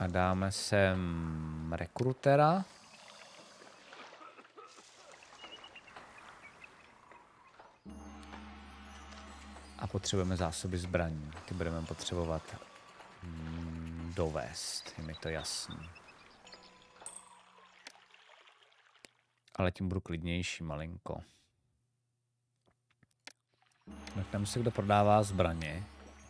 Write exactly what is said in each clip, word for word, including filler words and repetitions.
A dáme sem rekrutera. A potřebujeme zásoby zbraní. Ty budeme potřebovat mm, dovést, je mi to jasný. Ale tím budu klidnější malinko. Mrkneme se, kdo prodává zbraně.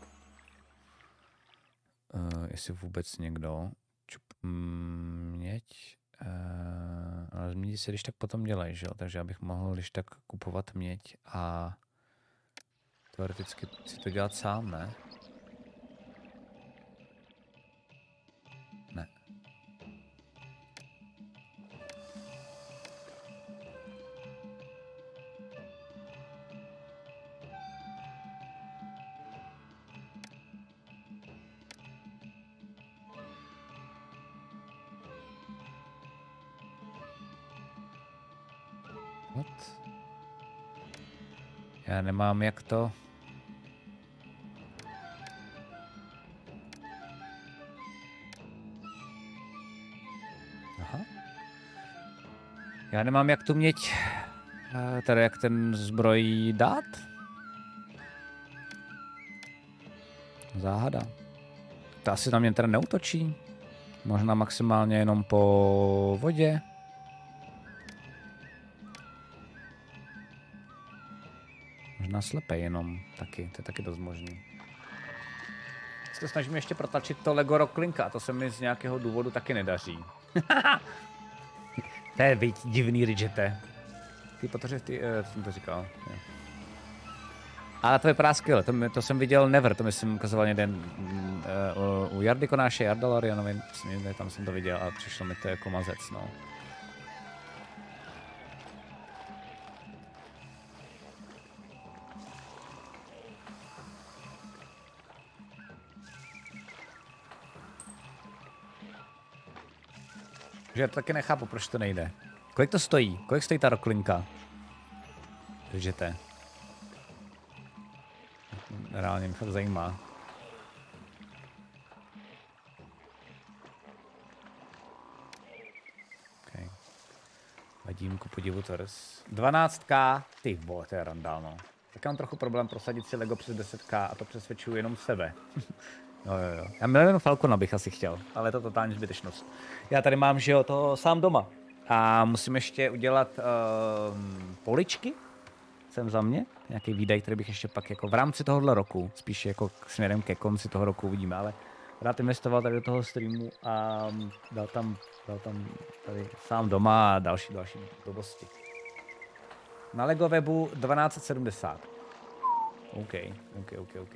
Uh, jestli vůbec někdo. Čup, mm, měď. Uh, ale mědi se když tak potom dělají, že jo? Takže abych mohl když tak kupovat měď a teoreticky si to dělat sám, ne? Ne. What? Já nemám jak to. Aha. Já nemám jak tu měť, teda jak ten zbroj dát. Záhada. To asi na mě teda neútočí. Možná maximálně jenom po vodě. Možná slepej jenom taky, to je taky dost možný. Se to snažím ještě protlačit to Lego Rocklinka, to se mi z nějakého důvodu taky nedaří. To je víc divný, Ridgete. Ty protože ty, uh, jsem to říkal. Je. Ale to vypadá skvěle, to, to jsem viděl Never, to myslím ukazoval jeden uh, u Jardy Konáše, Jarda Larianovi, tam jsem to viděl a přišlo mi to jako mazec, no. Že já to taky nechápu, proč to nejde. Kolik to stojí? Kolik stojí ta roklinka? Držete. Reálně mě fakt zajímá. Okay. Vadím ku podivu tvrz. dvanáct ká, ty vole, to je randál, no. Tak mám trochu problém prosadit si Lego přes deset ká a to přesvědčuju jenom sebe. Jo, jo, jo. Já Millennium Falcona bych asi chtěl, ale je to totální zbytečnost. Já tady mám, že jo, to sám doma. A musím ještě udělat uh, poličky. Jsem za mě. Nějaký výdaj, který bych ještě pak jako v rámci tohohle roku, spíš jako směrem ke konci toho roku uvidíme, ale rád investoval tady do toho streamu a dal tam, dal tam tady sám doma a další, další blbosti. Na Lego webu dvanáct sedmdesát. OK, OK, OK, OK.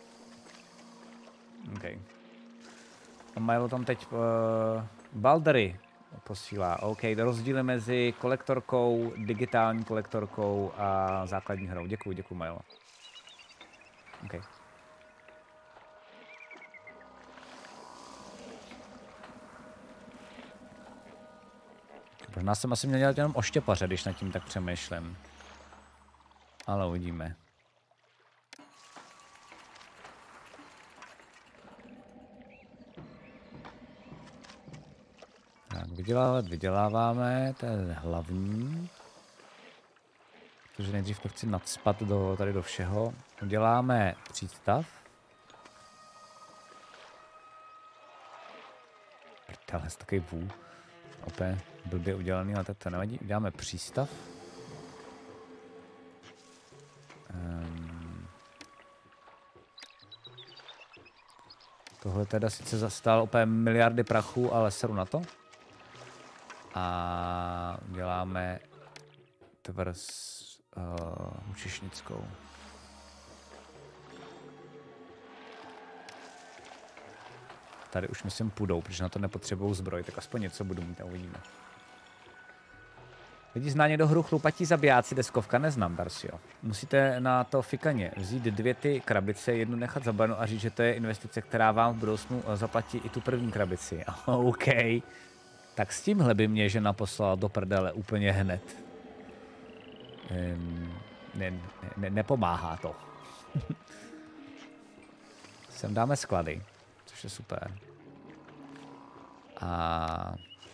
OK. A Milo tam teď uh, Baldery posílá. OK, rozdíly mezi kolektorkou, digitální kolektorkou a základní hrou. Děkuji, děkuji, Milo. OK. Možná jsem asi měl dělat jenom oštěpaře, když nad tím tak přemýšlím. Ale uvidíme. Tak, vydělávat vyděláváme, to je hlavní. Protože nejdřív to chci nadspat do, tady do všeho. Uděláme přístav. Prdele, je takový vů. Opět blbě udělaný, ale to nevadí. Uděláme přístav. Um, tohle teda sice zastálo opět miliardy prachů, ale seru na to. A děláme tvrz uh, učišnickou. Tady už myslím půjdou, protože na to nepotřebují zbroj, tak aspoň něco budu mít a uvidíme. Lidi zná někdo hru Chlupatí zabijáci, deskovka, neznám, Darcio. Musíte na to fikaně vzít dvě ty krabice, jednu nechat zabanou a říct, že to je investice, která vám v budoucnu zaplatí i tu první krabici. OK. Tak s tímhle by mě žena poslala do prdele úplně hned. Um, ne, ne, nepomáhá to. Sem dáme sklady, což je super. A...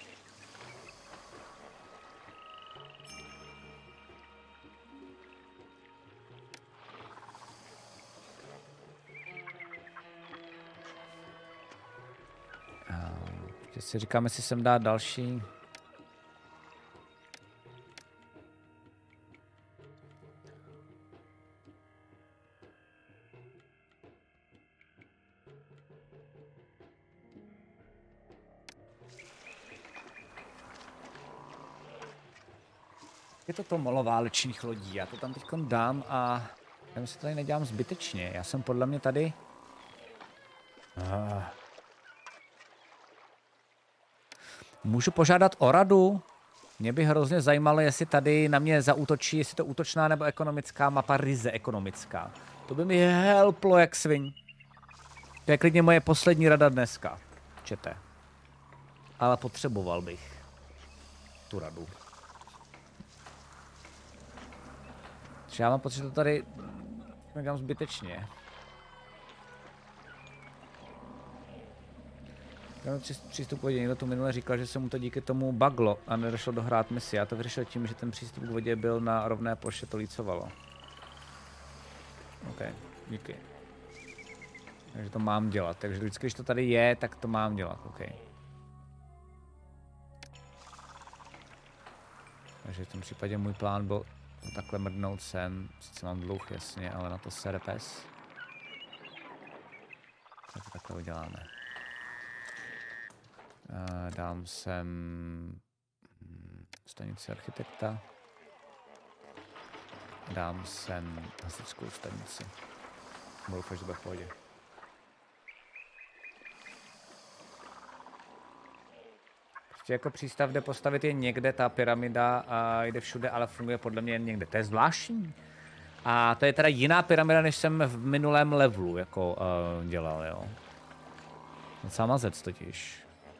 Teď si říkám, jestli sem dát další. Je to to molo válečných lodí, já to tam teď dám a já si tady nedělám zbytečně, já jsem podle mě tady... Ah. Můžu požádat o radu? Mě by hrozně zajímalo, jestli tady na mě zaútočí, jestli to útočná nebo ekonomická mapa, ryze ekonomická. To by mi helplo jak svin. To je klidně moje poslední rada dneska, čete. Ale potřeboval bych tu radu. Já mám pocit, že to tady nedělám zbytečně. Přístup k vodě. Někdo tu minule říkal, že se mu to díky tomu buglo a nedošlo dohrát misi. Já to vyřešil tím, že ten přístup k vodě byl na rovné ploše, to lícovalo. OK, díky. Takže to mám dělat. Takže vždycky, když to tady je, tak to mám dělat. OK. Takže v tom případě můj plán byl takhle mrdnout sem. Sice mám dluh, jasně, ale na to sere pes. Tak to takhle uděláme. Uh, dám sem stanici architekta. Dám sem hasičskou stanici. Doufám, že to bude v pohodě. Prostě jako přístav, kde postavit je někde ta pyramida a jde všude, ale funguje podle mě jen někde. To je zvláštní. A to je teda jiná pyramida, než jsem v minulém levelu jako uh, dělal, jo. Docela mazec totiž.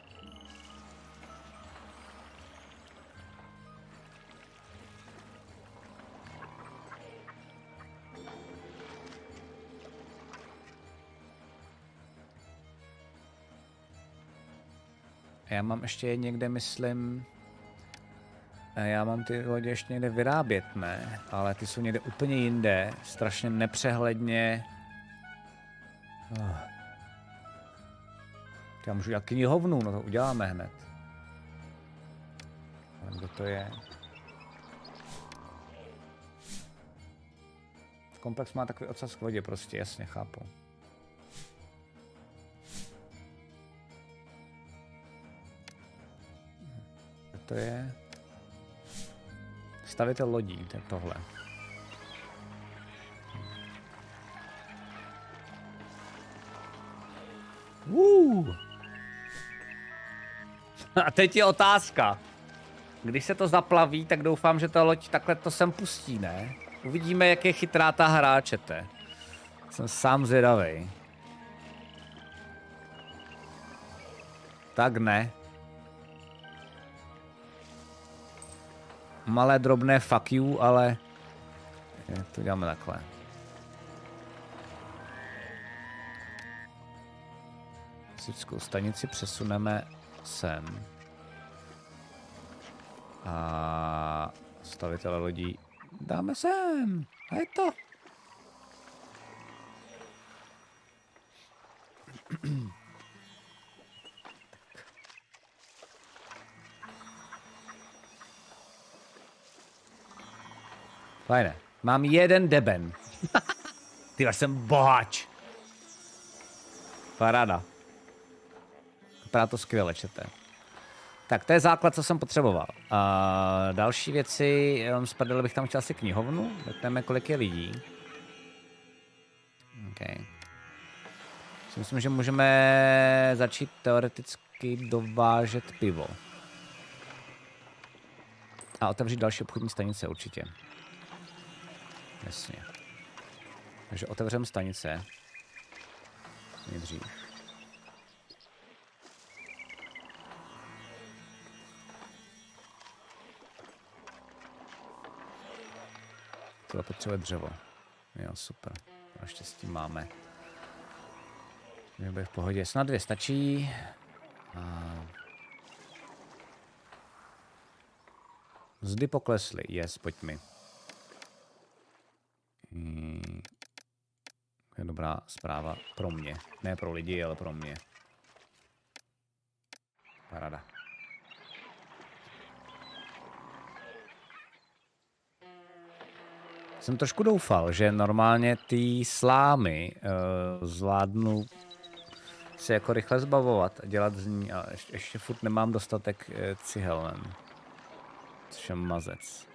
Já mám ještě někde, myslím, já mám ty lodě ještě někde vyrábět, ne? Ale ty jsou někde úplně jinde, strašně nepřehledně. Oh. Já můžu udělat knihovnu, no to uděláme hned. Kdo to je? Komplex má takový ocas k vodě prostě, jasně, chápu. To je stavitel lodí, to je tohle. Uh. A teď je otázka. Když se to zaplaví, tak doufám, že ta loď takhle to sem pustí, ne? Uvidíme, jak je chytrá ta hráčete. Jsem sám zvědavej. Tak ne. Malé drobné fuck you, ale to děláme takhle. Hasičskou stanici přesuneme sem. A stavitele lodí dáme sem. A je to. Fajné. Mám jeden deben. Ty jsem bohač. Paráda. Vypadá to skvěle, čete. Tak to je základ, co jsem potřeboval. A další věci, jenom z prdele bych tam chtěl asi knihovnu. Řekneme, kolik je lidí. OK. Myslím, že můžeme začít teoreticky dovážet pivo. A otevřít další obchodní stanice určitě. Jasně. Takže otevřeme stanice. Nejdřív. Tohle potřebuje dřevo. Jo, super. Naštěstí máme. Mě bude v pohodě. Snad dvě stačí. A Zdy poklesly, yes, pojď mi. Hmm. Je dobrá zpráva pro mě. Ne pro lidi, ale pro mě. Parada. Jsem trošku doufal, že normálně ty slámy uh, zvládnu se jako rychle zbavovat a dělat z ní, ale ještě, ještě furt nemám dostatek uh, cihel, což je mazec.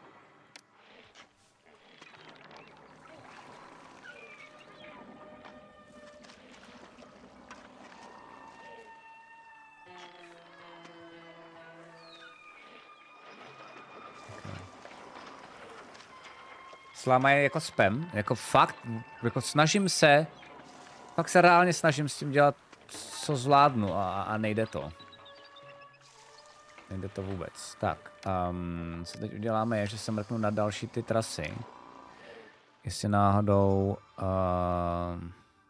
Sláma je jako spam, jako fakt, jako snažím se, fakt se reálně snažím s tím dělat, co zvládnu a, a nejde to. Nejde to vůbec. Tak, um, co teď uděláme je, že se mrknu na další ty trasy. Jestli náhodou... Uh,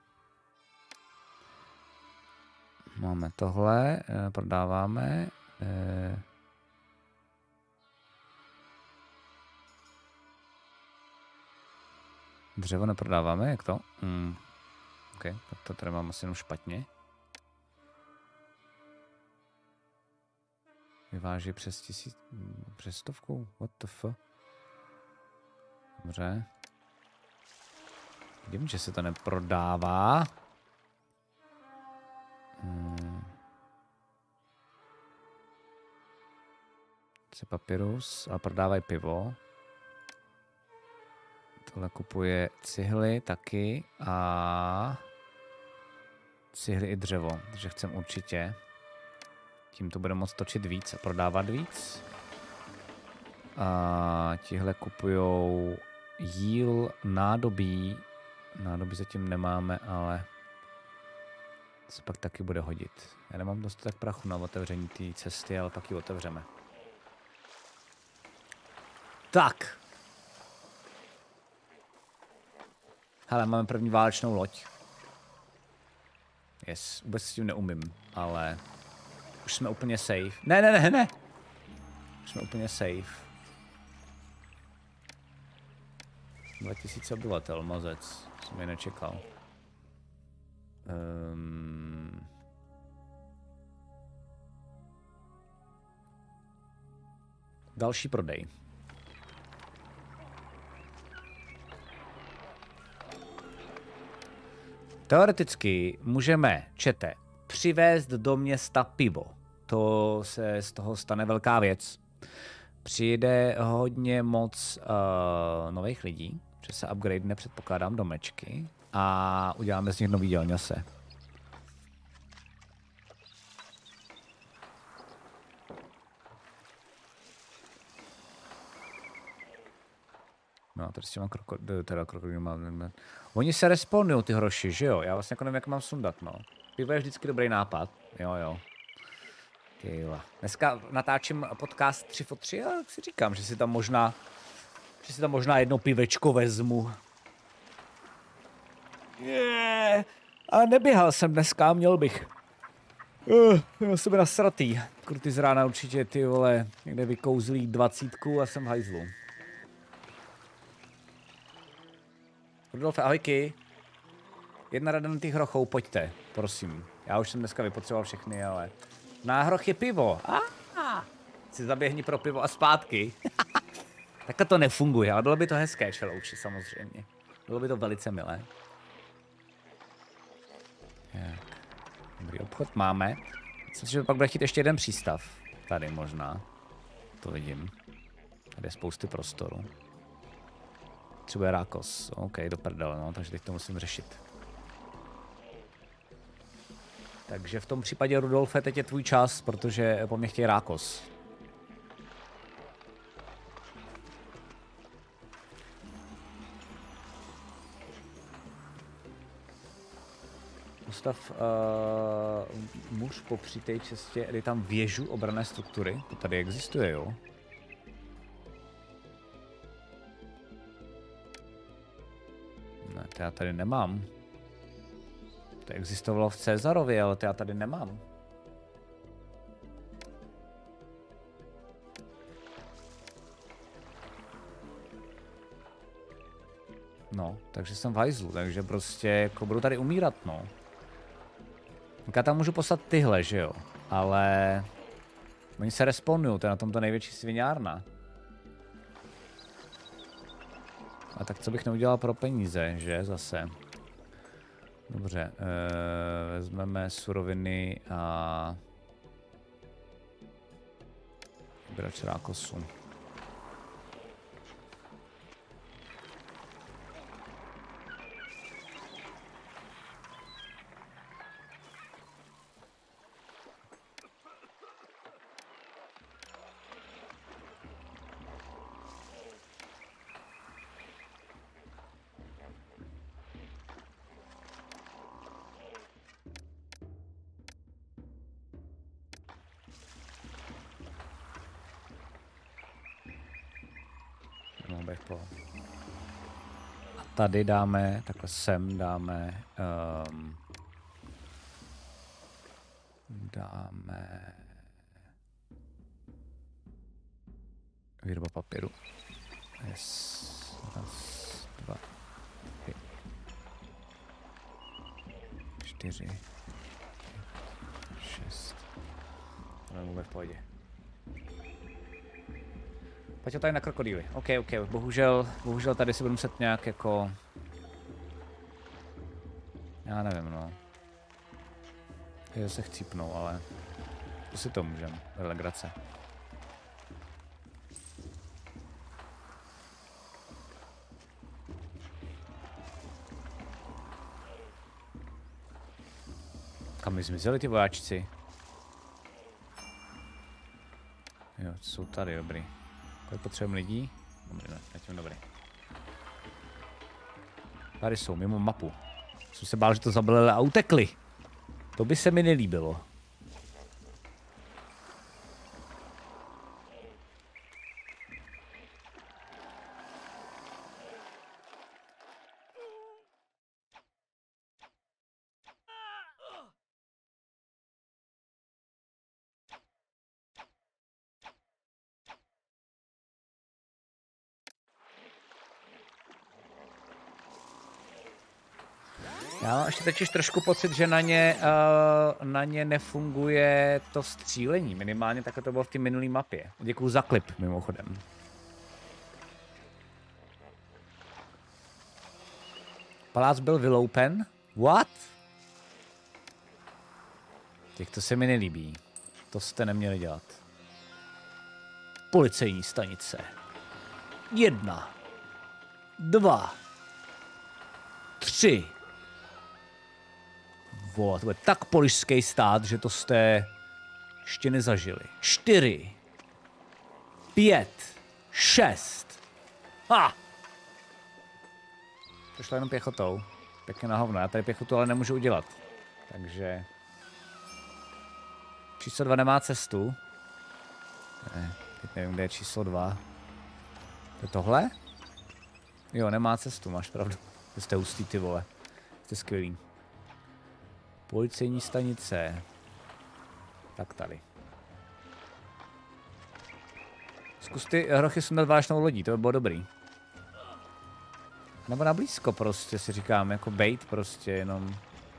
máme tohle, uh, prodáváme. Uh, Dřevo neprodáváme, jak to? Hmm. OK, tak to tady mám asi jenom špatně. Vyváží přes tisíc, přes stovku? What the fuck? Dobře. Vidím, že se to neprodává. Hmm. Chce papyrus, ale prodávají pivo. Tohle kupuje cihly taky a cihly i dřevo, takže chcem určitě. Tím to bude moct točit víc a prodávat víc. A tihle kupujou jíl, nádobí. Nádobí zatím nemáme, ale se pak taky bude hodit. Já nemám dostatek prachu na otevření té cesty, ale pak ji otevřeme. Tak. Hele, máme první válečnou loď. Yes, vůbec s tím neumím, ale už jsme úplně safe. Ne, ne, ne, ne. Už jsme úplně safe. dva tisíce obyvatel, mazec. Jsem je nečekal. Um... Další prodej. Teoreticky můžeme, čete, přivést do města pivo. To se z toho stane velká věc. Přijde hodně moc uh, nových lidí, že se upgrade, předpokládám, domečky a uděláme z nich nový dělňase. No, tady s těma krokodýlama, teda krokodýlama. Oni se respawnují, ty hroši, že jo? Já vlastně jako nevím, jak mám sundat, no. Pivo je vždycky dobrý nápad. Jo, jo. Tyjo. Dneska natáčím podcast tři fo tři a tak si říkám, že si tam možná, že si tam možná jedno pivečko vezmu. Yeah. A neběhal jsem dneska, měl bych. Uh, měl jsem nasratý. Kruty z rána určitě, ty vole, někde vykouzlí dvacítku a jsem v hajzlu. Rudolfe, ahojky. Jedna rada na těch hrochou, pojďte, prosím. Já už jsem dneska vypotřeboval všechny, ale... Na hroch je pivo. Ah, si zaběhni pro pivo a zpátky. Takhle to nefunguje, ale bylo by to hezké, čelouči, samozřejmě. Bylo by to velice milé. Tak. Dobrý obchod máme. Myslím, že pak bude chtít ještě jeden přístav. Tady možná. To vidím. Tady je spousty prostoru. Třeba rákos. OK, do prdele, no, takže teď to musím řešit. Takže v tom případě, Rudolfe, teď je tvůj čas, protože po mně chtějí rákos. Postav uh, muž po při té cestě, kdy tam věžu obranné struktury. To tady existuje, jo? Ne, to já tady nemám. To existovalo v Cezarově, ale to já tady nemám. No, takže jsem v hajzlu, takže prostě jako budu tady umírat, no. Tak já tam můžu poslat tyhle, že jo, ale oni se respawnují, to je na tom to největší sviňárna. A tak co bych neudělal pro peníze, že zase. Dobře, uh, vezmeme suroviny a vybrač rákosu. A tady dáme, takhle sem dáme, um, dáme výroba papíru. Yes. Raz, dva, tři, čtyři, pět, šest. To bude v pohodě. Pojď tady na krokodýly. OK, OK, bohužel, bohužel tady si budu muset nějak jako... Já nevím, no. Je se chcípnou, ale... To si to můžem, legrace. Kam mi zmizeli ty vojáčci? Jo, jsou tady, dobrý. Kolik potřebujeme lidí? Dobrý, ne, zatím dobrý. Tady jsou, mimo mapu. Jsem se bál, že to zabili a utekli. To by se mi nelíbilo. Já mám ještě totiž trošku pocit, že na ně, uh, na ně nefunguje to střílení. Minimálně takhle to bylo v té minulé mapě. Děkuju za klip, mimochodem. Palác byl vyloupen? What? Těch to se mi nelíbí. To jste neměli dělat. Policejní stanice. Jedna. Dva. Tři. Vole, to bude tak polišský stát, že to jste ještě nezažili. Čtyři. Pět. Šest. Ha! To šlo jenom pěchotou. Pěkně na hovno. Já tady pěchotu ale nemůžu udělat. Takže... Číslo dva nemá cestu. Ne, teď nevím, kde je číslo dva. To je tohle? Jo, nemá cestu, máš pravdu. To jste hustý, ty vole. Jste skvělý. Policejní stanice. Tak tady. Zkus ty hrochy sundat vážnou lodí, to by bylo dobrý. Nebo na blízko prostě si říkám, jako bait prostě jenom.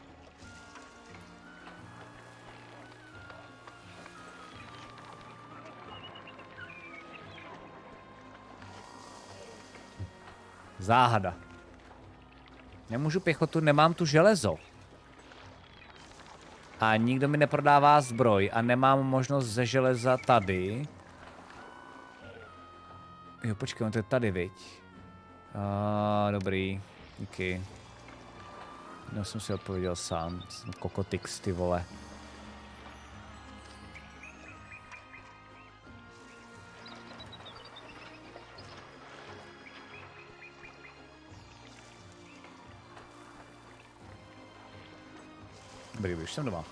Záhada. Nemůžu pěchotu, nemám tu železo. A nikdo mi neprodává zbroj a nemám možnost ze železa tady. Jo, počkej, to je tady, viď? A, dobrý, díky. No, jsem si odpověděl sám, jsem kokotix, ty vole. Dobrý, už jsem doma.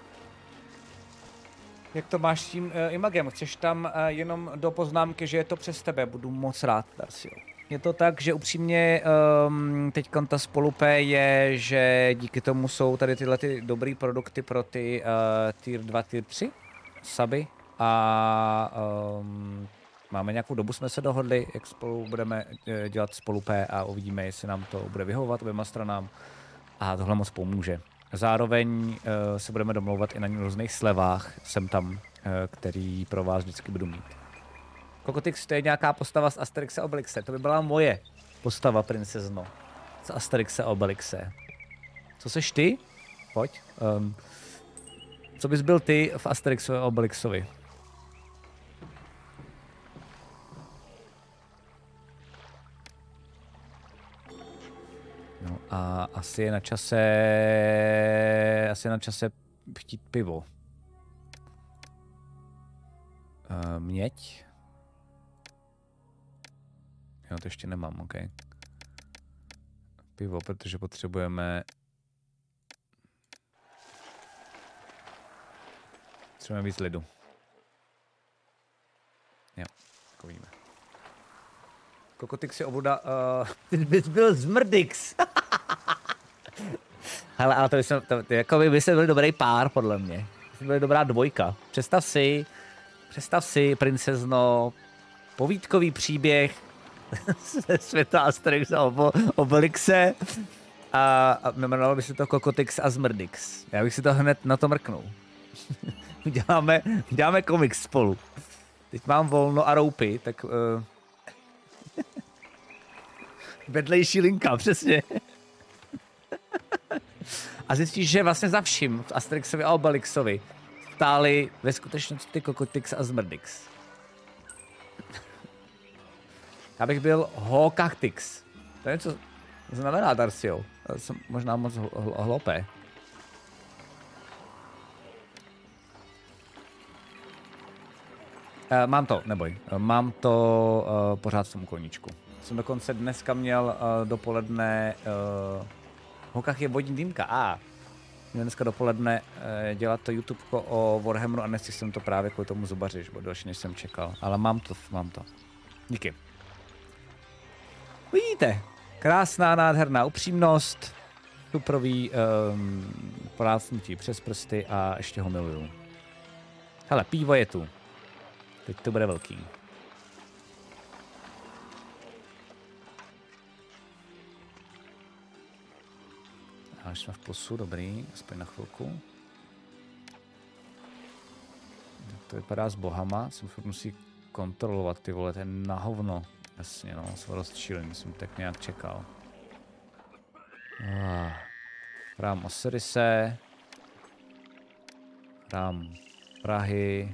Jak to máš s tím uh, imagem? Chceš tam uh, jenom do poznámky, že je to přes tebe? Budu moc rád, Darcio. Je to tak, že upřímně um, teď ta spolupé je, že díky tomu jsou tady tyhle ty dobrý produkty pro ty uh, tier dva, tier tři suby a um, máme nějakou dobu, jsme se dohodli, jak spolu budeme dělat spolu P a uvidíme, jestli nám to bude vyhovovat oběma stranám. A tohle moc pomůže. Zároveň uh, se budeme domlouvat i na různých slevách, jsem tam, uh, který pro vás vždycky budu mít. Kokotix, to je nějaká postava z Asterixe Obelixe. To by byla moje postava, princezno. Z Asterixe Obelixe. Co seš ty? Pojď. Um, co bys byl ty v Asterixu Obelixovi? No a asi je na čase... Asi je na čase chtít pivo. Uh, měď? Jo, to ještě nemám, ok. Pivo, protože potřebujeme... Potřebujeme víc lidu. Jo, tak uvidíme. Kokotix je obuda... Uh, ty bys byl zmrdix. Hele, ale to by se, to, to, jako by, by se byl dobrý pár, podle mě. To by byla dobrá dvojka. Představ si, představ si, princezno, povídkový příběh ze světa Asterix a Obelixe a, a jmenovalo by se to Kokotix a Zmrdix. Já bych si to hned na to mrknul. děláme, děláme komiks spolu. Teď mám volno a roupy, tak... Uh... vedlejší linka, přesně. A zjistíš, že vlastně za vším v Asterixovi a Obelixovi stáli ve skutečnosti Kokotix a Zmrdix. Já bych byl Hokachtix. To je něco znamená, Darcio. To jsem možná moc hloupé. Uh, mám to, neboj. Uh, mám to uh, pořád v tom koníčku. Jsem dokonce dneska měl uh, dopoledne... Uh, Hokach je vodní dýmka. A ah. Měl dneska dopoledne uh, dělat to YouTubeko o Warhammeru a dnes jsem to právě kvůli tomu zubaři, že bylo další, než jsem čekal. Ale mám to, mám to. Díky. Vidíte, krásná, nádherná upřímnost, suprový um, plácnutí přes prsty a ještě ho miluju. Hele, pivo je tu. Teď to bude velký. A jsme v plusu, dobrý, aspoň na chvilku. To vypadá s bohama, jsem furt musí kontrolovat, ty vole, to je na hovno. Jasně, no, jsem rozčílený, jsem tak nějak čekal. Ah, chrám Osirise. Chrám Prahy.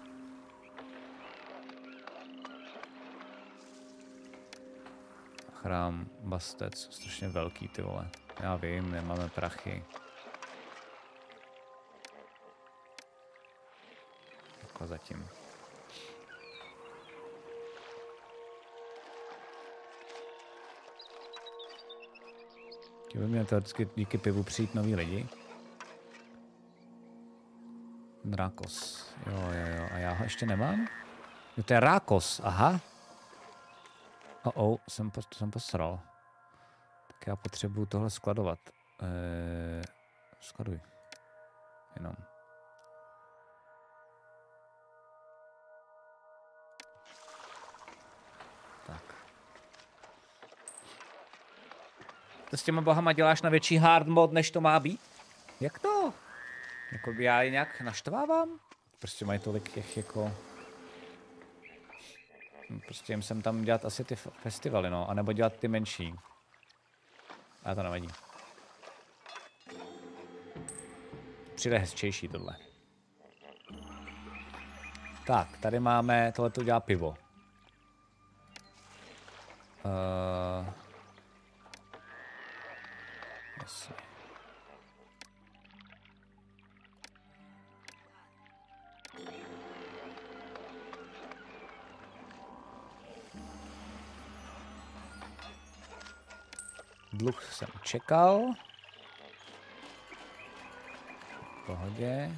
Chrám Bastet, jsou strašně velký, ty vole. Já vím, nemáme prachy. Takhle zatím. Chtěl by mě to vždycky díky pivu přijít noví lidi. Rákos. Jo, jo, jo. A já ho ještě nemám? Jo, to je Rákos, aha. Oh, oh, jsem, to jsem posral. Tak já potřebuju tohle skladovat. Eee, skladuj. Jenom. Tak. To s těma bohama děláš na větší hard mod, než to má být? Jak to? Jako já je nějak naštvávám? Prostě mají tolik těch jako... Prostě jim jsem tam dělat asi ty festivaly, no, anebo dělat ty menší. A to nevadí. Přijde hezčejší tohle. Tak, tady máme, tohle to dělá pivo. Uh, jasně. Dluh jsem čekal. V pohodě.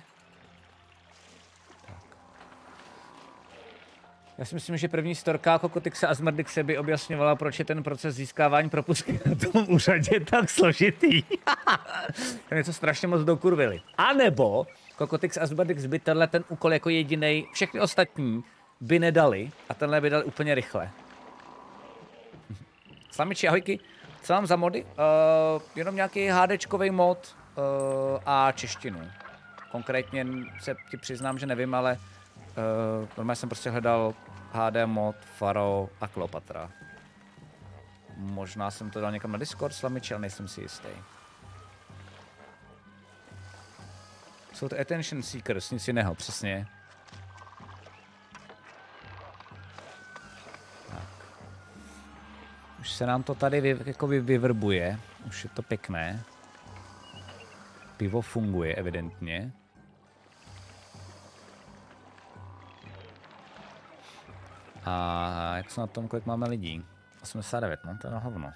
Tak. Já si myslím, že první storka Kokotixe a Zmrdixe by objasňovala, proč je ten proces získávání propustky na tom úřadě tak složitý. Ten něco strašně moc dokurvili. A nebo Kokotix a Zmrdix by tenhle ten úkol jako jedinej, všechny ostatní by nedali a tenhle by dali úplně rychle. Slamiči, ahojky. Co mám za mody? Uh, jenom nějaký HDčkovej mod uh, a češtinu. Konkrétně se ti přiznám, že nevím, ale uh, normálně jsem prostě hledal H D mod, Faro a Kleopatra. Možná jsem to dal někam na Discord, Slamiči, ale nejsem si jistý. Jsou to attention seekers, nic jiného, přesně. Tak. Už se nám to tady vy, jako vy, vyvrbuje, už je to pěkné. Pivo funguje evidentně. A jak se na tom, kolik máme lidí? osmdesát devět, no to je na hovno.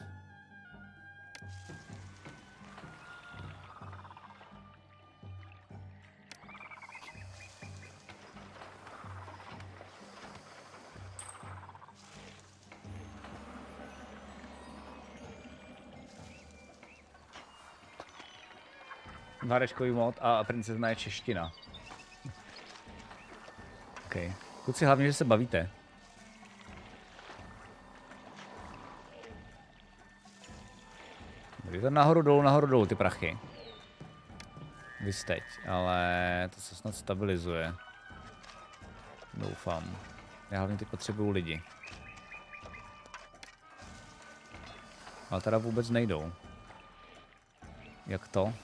Várečkový mod a princezna je čeština. OK. Kluci, hlavně, že se bavíte. Je to nahoru dolů, nahoru dolů ty prachy. Vys teď, ale to se snad stabilizuje. Doufám. Já hlavně teď potřebuju lidi. Ale teda vůbec nejdou. Jak to?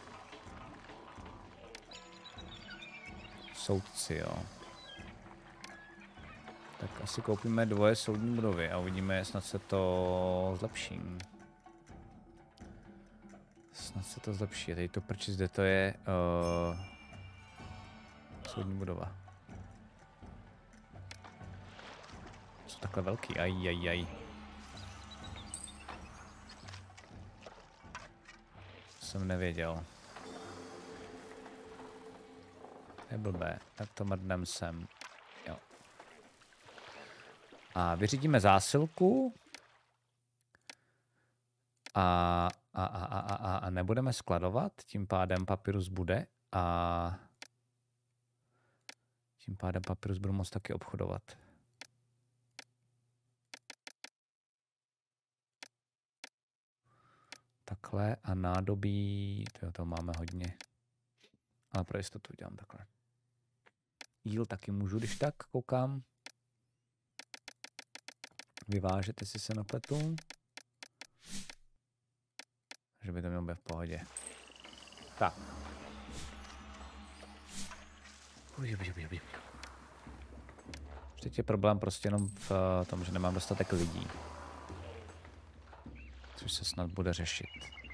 Soudci, jo. Tak asi koupíme dvoje soudní budovy a uvidíme, snad se to zlepší. Snad se to zlepší. Tady to prči zde to je uh, soudní budova. Jsou takhle velký, aj, aj, aj. Jsem nevěděl. Je blbé, tak to mrdnem sem. Jo. A vyřídíme zásilku. A, a, a, a, a, a nebudeme skladovat, tím pádem papyrus bude a tím pádem papyrus budu moct taky obchodovat. Takhle a nádobí, to, to máme hodně, ale pro jistotu udělám takhle. Jíl taky můžu, když tak, koukám. Vyvážete si se napletu. Že by to mělo být v pohodě. Tak. Teď je problém prostě jenom v tom, že nemám dostatek lidí. Což se snad bude řešit.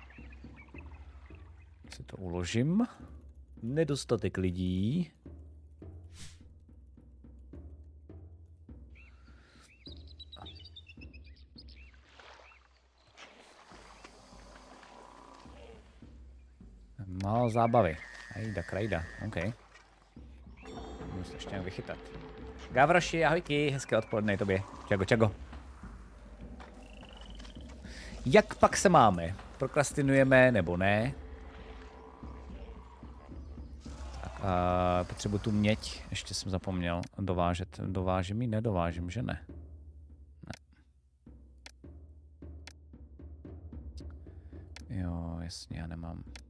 Si to uložím. Nedostatek lidí. Málo zábavy. Ajda, krajda, OK. Můžu se ještě nějak vychytat. Gavroši, ahojky, hezké odpoledne tobě. Čago, čago. Jak pak se máme? Prokrastinujeme nebo ne? Tak a potřebuji tu měď, ještě jsem zapomněl dovážet. Dovážím ji? Nedovážím, že ne? Ne. Jo, jasně, já nemám.